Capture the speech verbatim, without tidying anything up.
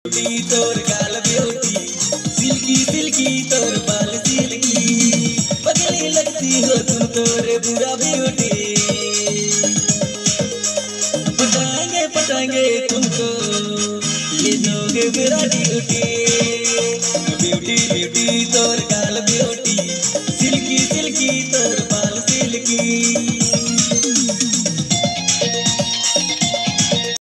Beauty तोर गाल beauty, silky silky तोर बाल सिल्की, पगली लगती हो तुम तोरे बुरा ब्यूटी। पटाएंगे पटाएंगे तुमको ले दोगे मेरा ड्यूटी। Beauty beauty